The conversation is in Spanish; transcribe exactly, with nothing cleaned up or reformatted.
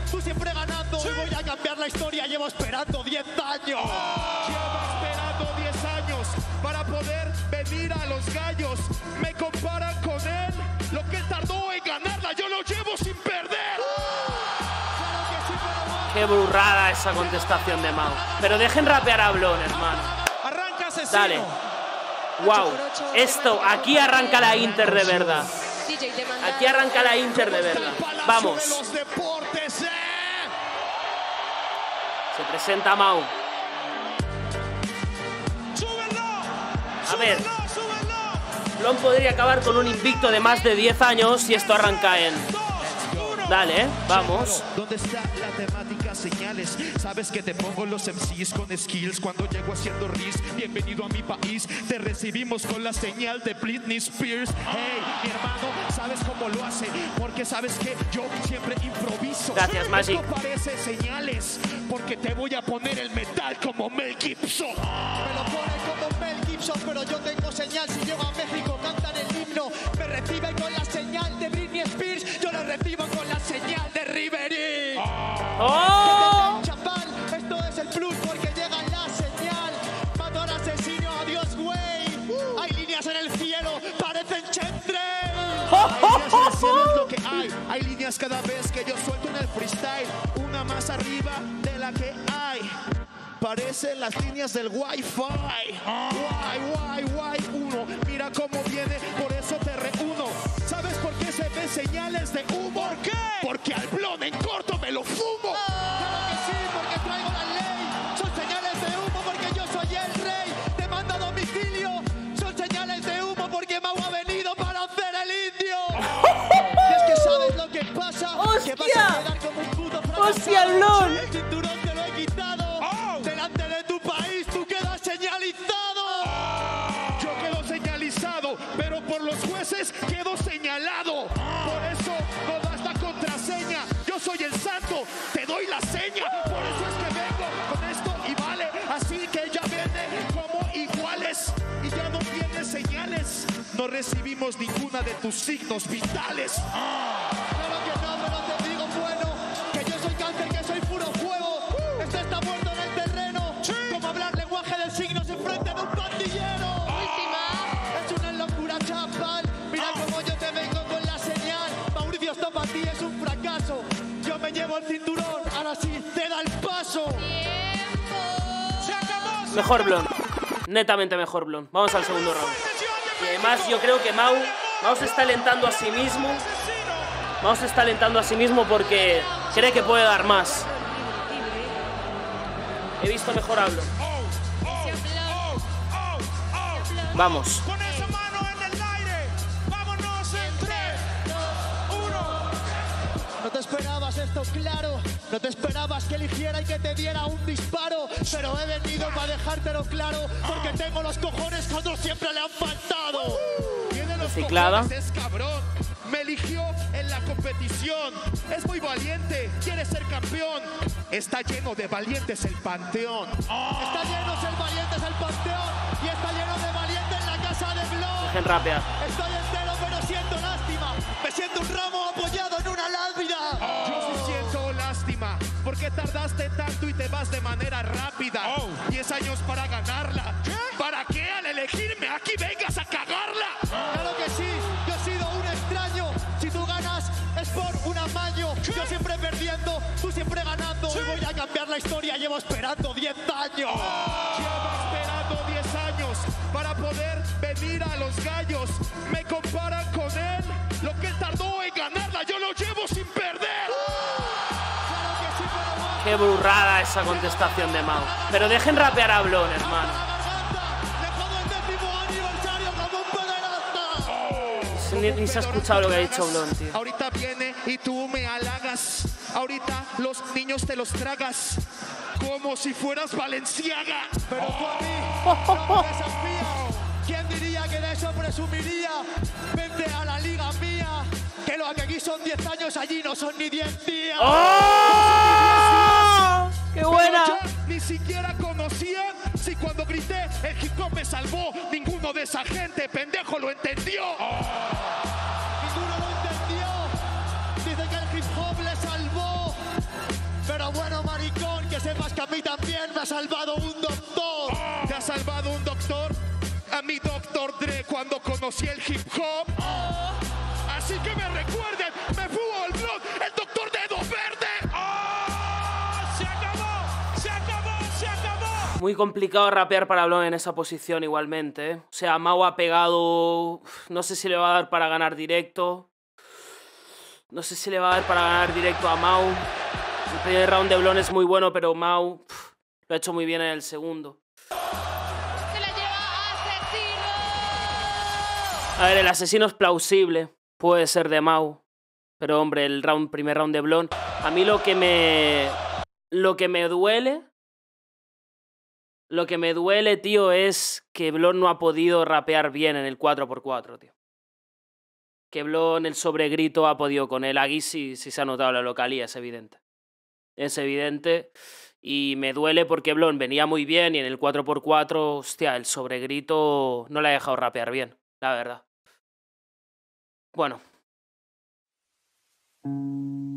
tú siempre ganando. Sí. Hoy voy a cambiar la historia, llevo esperando diez años. Oh. Llevo esperando diez años para poder venir a los gallos. Me comparan con él, lo que él tardó en ganarla, yo lo llevo sin perder. Oh. Claro que sí, pero... Qué burrada esa contestación de Mau. Pero dejen rapear a Blon, hermano. Arranca Asesino. Dale. Wow. Esto, aquí arranca la Inter de verdad. Aquí arranca la Inter de verdad. Vamos. Se presenta Mau. A ver. Blon podría acabar con un invicto de más de diez años si esto arranca en... Dale, ¿eh? Vamos. ¿Dónde está la temática? Señales. Sabes que te pongo los M Cs con skills cuando llego haciendo ris. Bienvenido a mi país. Te recibimos con la señal de Britney Spears. Hey, mi hermano, ¿sabes cómo lo hace? Porque sabes que yo siempre improviso. Gracias, Magic. Esto parece señales porque te voy a poner el metal como Mel Gibson. Me lo pone como Mel Gibson, pero yo tengo señal. Si llego a México, cantan el himno. Me reciben con la señal de Britney Spears. Yo lo recibo con la señal de Ribery. ¡Oh! Chaval, esto es el plus porque llega la señal. Mato al asesino, adiós, güey. Uh. Hay líneas en el cielo, parecen chemtrails. Hay líneas en el cielo, es lo que hay. Hay líneas cada vez que yo suelto en el freestyle. Una más arriba de la que hay. Parecen las líneas del Wi-Fi. Guay, guay, guay, uno. Mira cómo viene, por eso te reúno. ¿Sabes por qué se ven señales de humo? ¿Por qué? Porque al Blon en corto me lo fumo. Claro que sí, porque traigo la ley. Son señales de humo porque yo soy el rey. Te mando a domicilio. Son señales de humo porque Mau ha venido para hacer el indio. Y es que sabes lo que pasa. ¡Hostia! Que vas a quedar como un puto fracasado. ¡Hostia, Blon! El cinturón te lo he quitado. Oh. Delante de tu país tú quedas señalizado. Oh. Yo quedo señalizado, pero por los jueces quedo señalado. Por eso toda esta contraseña. Yo soy el santo, te doy la seña. Por eso es que vengo con esto y vale. Así que ya viene como iguales. Y ya no tienes señales. No recibimos ninguna de tus signos vitales. Claro que no, pero te digo bueno. Que yo soy cáncer, que soy puro fuego. Uh. Este está muerto en el terreno. Sí. Como hablar lenguaje de signos en frente de un pandillero. Última. Es una locura, chaval. Mira oh. cómo yo te vengo con la señal. Mauricio, esto para ti es un fracaso. Yo me llevo el cinturón, ahora sí te da el paso. ¡Tiempo! ¡Se acabó! Se Mejor acabó. Blon. Netamente mejor Blon. Vamos al segundo round. Y además yo creo que Mau, Mau se está alentando a sí mismo. Mau se está alentando a sí mismo porque cree que puede dar más. He visto mejor a Blon. Vamos. Con esa mano en el aire. Vámonos en tres, dos, uno. No te esperabas esto, claro. No te esperabas que eligiera y que te diera un disparo. Pero he venido para dejártelo claro. Porque tengo los cojones que a otros siempre le han faltado. Tiene los Reciclada. cojones, es cabrón. Me eligió en la competición. Es muy valiente, quiere ser campeón. Está lleno de valientes el panteón. Oh. Está lleno de valientes el panteón. Y está lleno de valientes en la casa de Blon. Dejen rapear. Estoy entero pero siento lástima. Me siento un ramo apoyado en una lápida. Oh. Yo sí siento lástima. ¿Por qué tardaste tanto y te vas de manera rápida? Oh. Diez años para ganarla. ¿Qué? ¿Para qué al elegirme aquí vengas a cagarla? Oh. Claro que sí, yo he sido un extraño. Si tú ganas es por un amaño. ¿Qué? Yo siempre perdiendo, tú siempre ganando. ¿Sí? Hoy voy a cambiar la historia, llevo esperando diez años. Oh. Llevo esperando diez años para poder venir a los gallos. Me comparan con él, lo que él tardó en ganarla, yo lo llevo sin perder. Oh. Claro que sí, pero... Qué burrada esa contestación de Mau. Pero dejen rapear a Blon, hermano. Ni, ni se ha escuchado lo que ha dicho Blon, tío. Ahorita viene y tú me halagas. Ahorita los niños te los tragas como si fueras Valenciaga. Pero tú a mí no me desafías. ¿Quién diría que de eso presumiría? Vente a la liga mía. Que lo que aquí son diez años, allí no son ni diez días. ¡Oh! ¡Qué buena! Pero yo ni siquiera conocían si cuando grité el hip hop me salvó. Ninguno de esa gente, pendejo, lo entendió. Oh. Ninguno lo entendió. Dice que el hip hop le salvó. mí también me ha salvado un doctor. Oh. ¿Te ha salvado un doctor? A mi doctor Dre cuando conocí el hip hop. Oh. Así que me recuerden, me fumo el blog, el doctor Dedo Verde. Oh. Se acabó, se acabó, se acabó. Muy complicado rapear para Blon en esa posición igualmente, ¿eh? O sea, Mau ha pegado... No sé si le va a dar para ganar directo. No sé si le va a dar para ganar directo a Mau. El primer round de Blon es muy bueno, pero Mau pff, lo ha hecho muy bien en el segundo. Se la lleva Asesino. A ver, el asesino es plausible. Puede ser de Mau. Pero, hombre, el round, primer round de Blon... A mí lo que me... Lo que me duele... Lo que me duele, tío, es que Blon no ha podido rapear bien en el cuatro por cuatro, tío. Que Blon, el sobregrito, ha podido con él. Aquí sí, sí se ha notado la localía, es evidente. Es evidente. Y me duele porque Blon venía muy bien y en el cuatro por cuatro, hostia, el sobregrito no le ha dejado rapear bien, la verdad. Bueno.